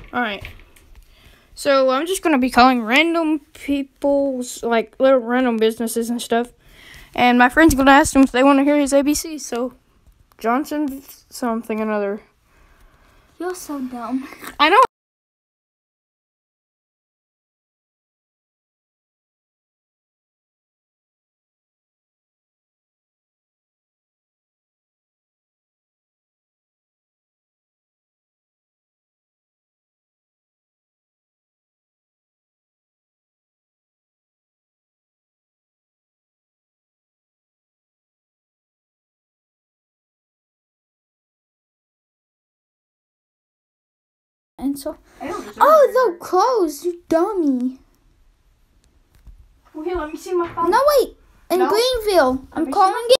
Alright. So I'm just gonna be calling random people's, like, little random businesses and stuff. And my friend's gonna ask them if they want to hear his ABC. So, Johnson something another. You're so dumb. I know. And so, they're closed, you dummy. Well, here, let me see my phone. No, wait. In No. Greenville. I'm me calling it.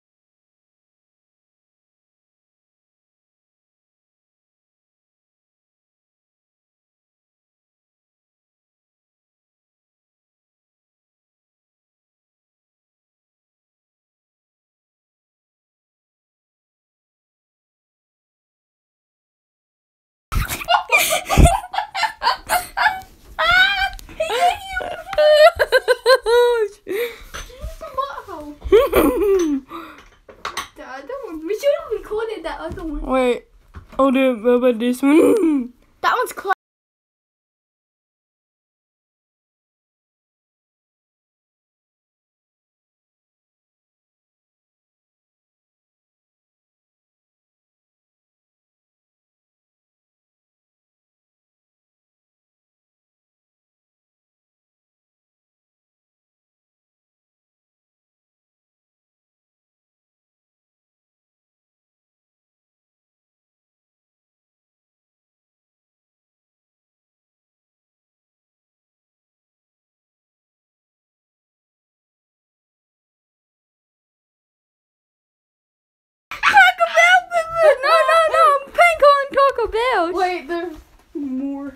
The other one. We should have recorded that other one. Wait. Oh, how about this one? That one's closed. No, I'm pink on Taco Bell. Wait, there's more.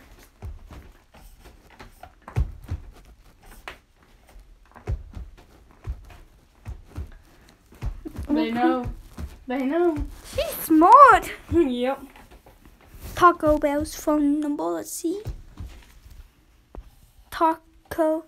They know. They know. She's smart. Yep. Taco Bell's phone number, let's see. Taco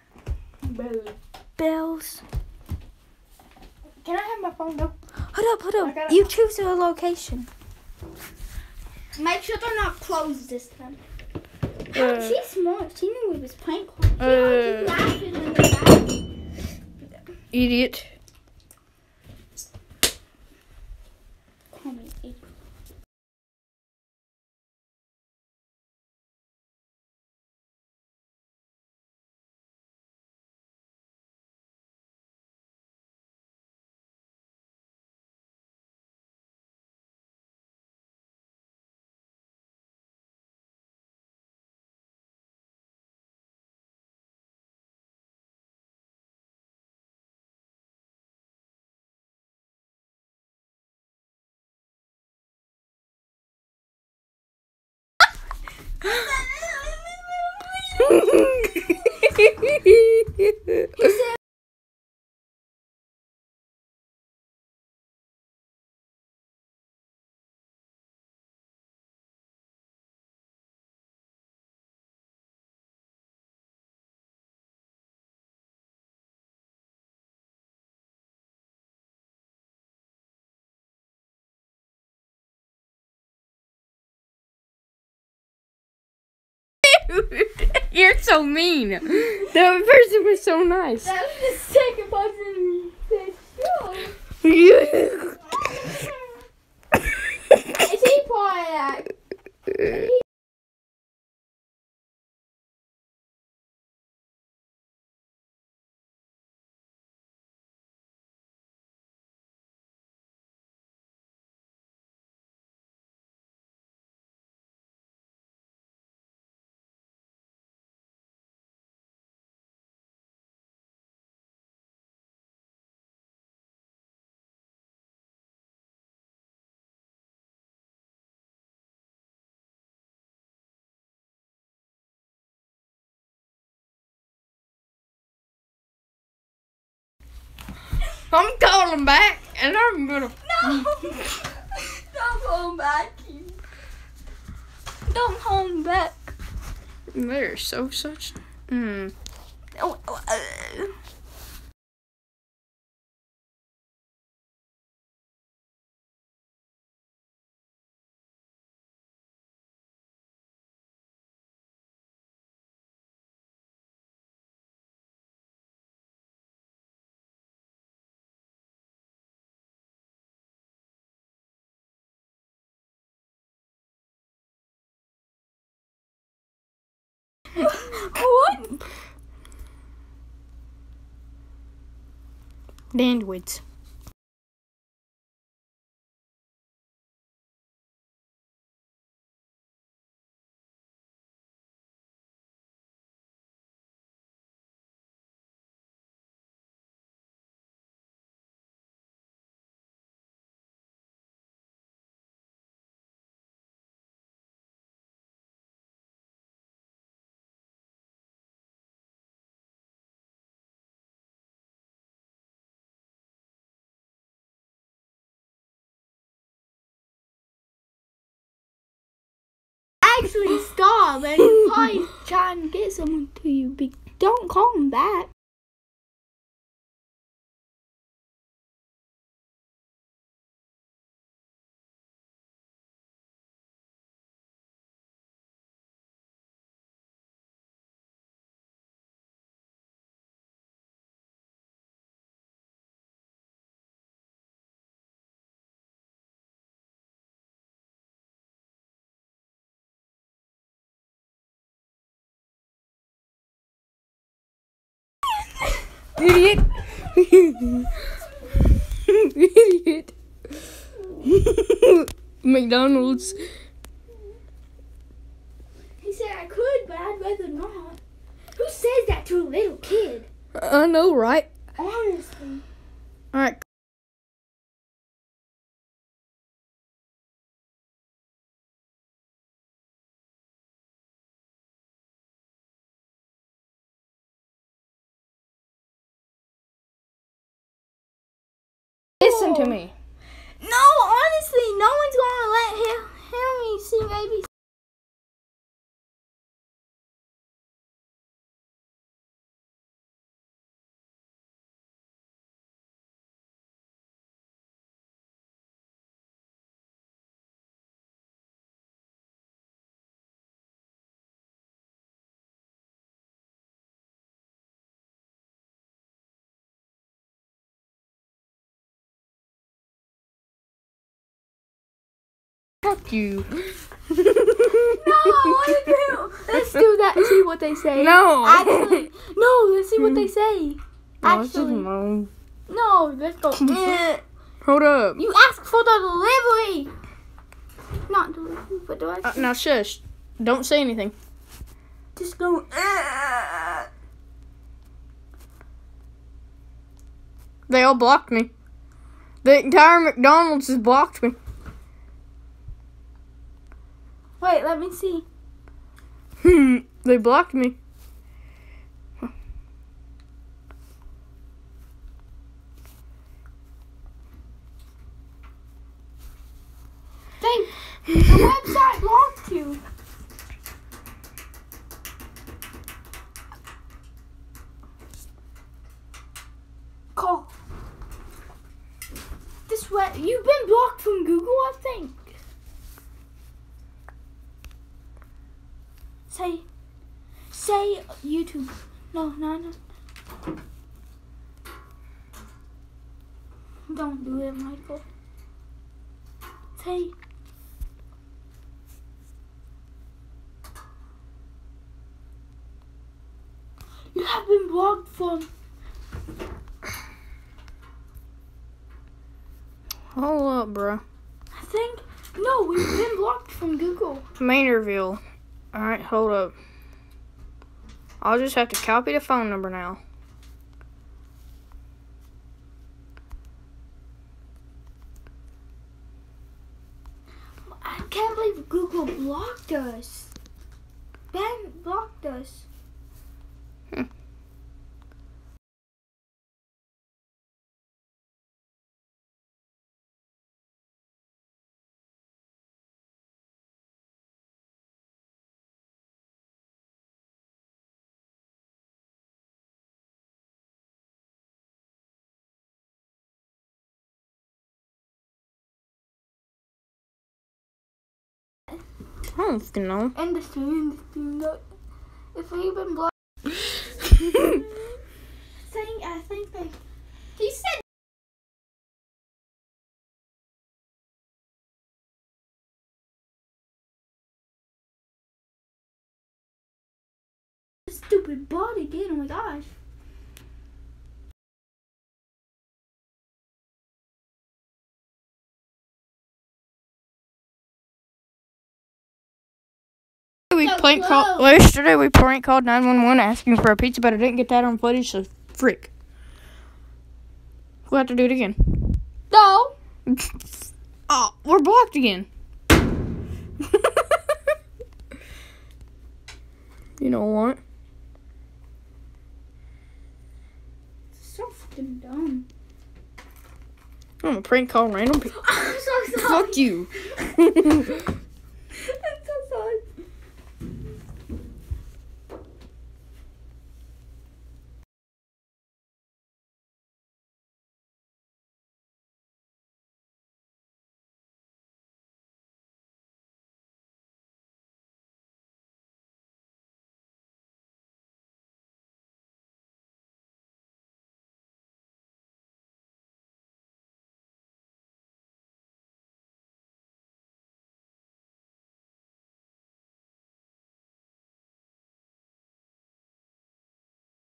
Bell's. Can I have my phone though? Hold I up. gotta- You choose a location. Make sure they're not closed this time. She's smart. She knew it was prank calls. She was laughing in the back. Idiot. Call me idiot. You're so mean. That person was so nice. That was the second person said sure. Is he part of that? I'm calling back, and I'm gonna. No! Don't go back. Don't call him back. They're so such. Oh, what? Bandwidth. Actually, stop. And he's probably trying to get someone to you. But don't call him back. Idiot. Idiot. McDonald's. He said I could, but I'd rather not. Who says that to a little kid? I know, right? Honestly. Alright. Listen to me. No, honestly, no one's gonna let him hear me sing ABC. Fuck you. No, I want to do. Let's do that. See what they say. No. Actually, no. Let's see what they say. Actually, No. no. Let's go. Hold up. You asked for the delivery. Not delivery, but directions. Now shush. Don't say anything. Just go. They all blocked me. The entire McDonald's has blocked me. Wait, let me see. They blocked me. The website blocked you. Call. This way. You've been blocked from Google, I think. Say YouTube. No. Don't do it, Michael. Say. You have been blocked from. Hold up, bro. I think. No, we've been blocked from Google. Maynardville. Alright, hold up. I'll just have to copy the phone number now. I can't believe Google blocked us. Ben blocked us. I don't fucking know. Industry. Look, if we've been blocked. I think they. He said. Stupid bot again. Oh my gosh. Yesterday we prank called 911 asking for a pizza, but I didn't get that on footage, so frick. We'll have to do it again. No. Oh, we're blocked again. You know what? So fucking dumb. I'm gonna prank call random people. I'm so sorry. Fuck you. I'm so sorry.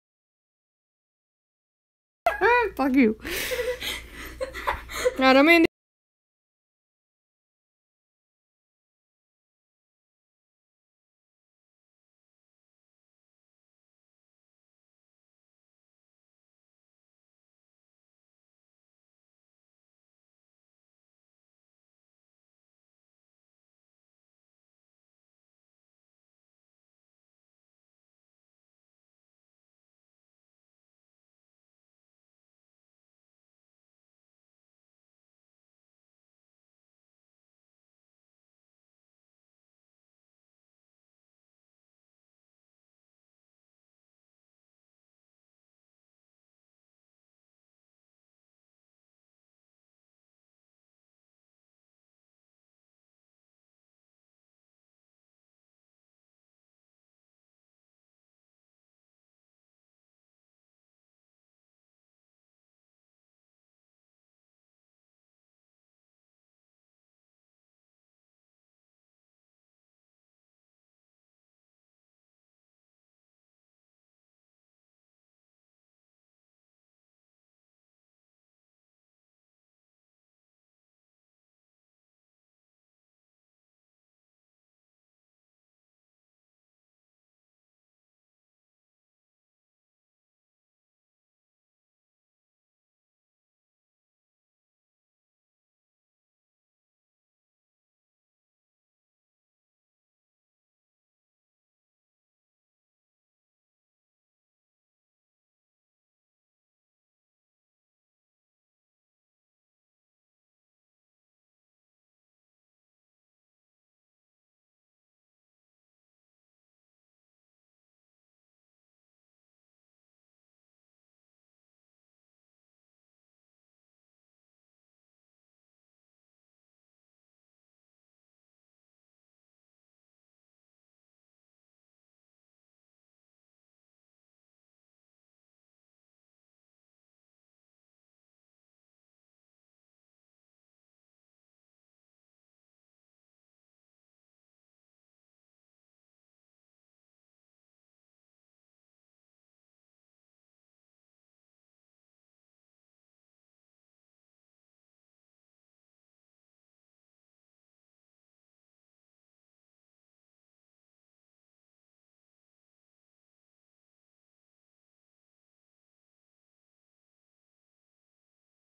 Fuck you. Alright, I'm in.